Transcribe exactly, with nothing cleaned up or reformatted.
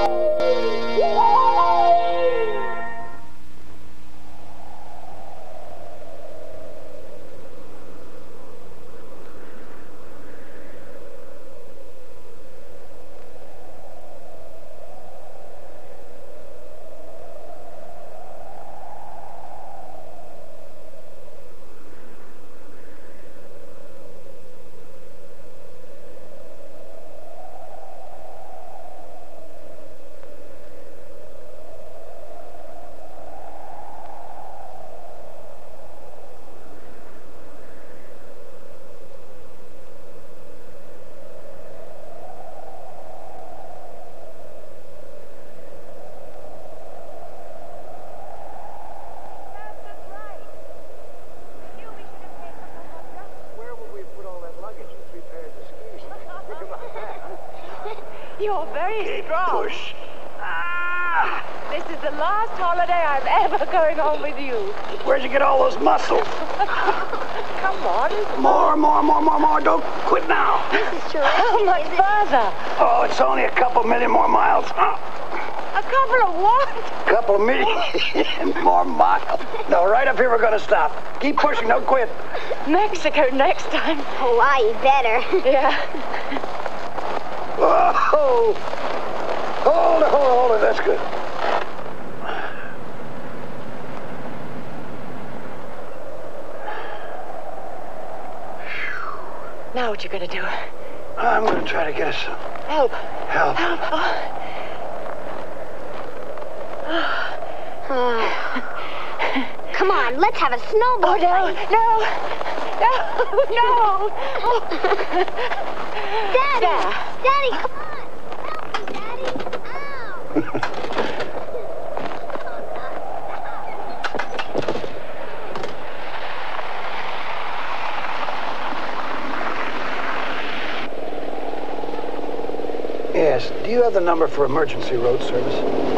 You're very Keep strong. push. Ah! This is the last holiday I'm ever going on with you. Where'd you get all those muscles? Come on. More, more, more, more, more. Don't quit now. This is true. How much further? Oh, it's only a couple million more miles. Uh, A couple of what? couple of million more miles. No, right up here we're going to stop. Keep pushing. Don't quit. Mexico next time. Hawaii better. Yeah. Whoa! Hold it, hold it, hold it. That's good. Now what you gonna do? I'm going to try to get us some Help. help. Help. Oh. Come on, let's have a snowball Oh, no, fight. no, no, no. Oh. Daddy, There. Daddy, come on. Help me, Daddy. Ow. Yes, do you have the number for emergency road service?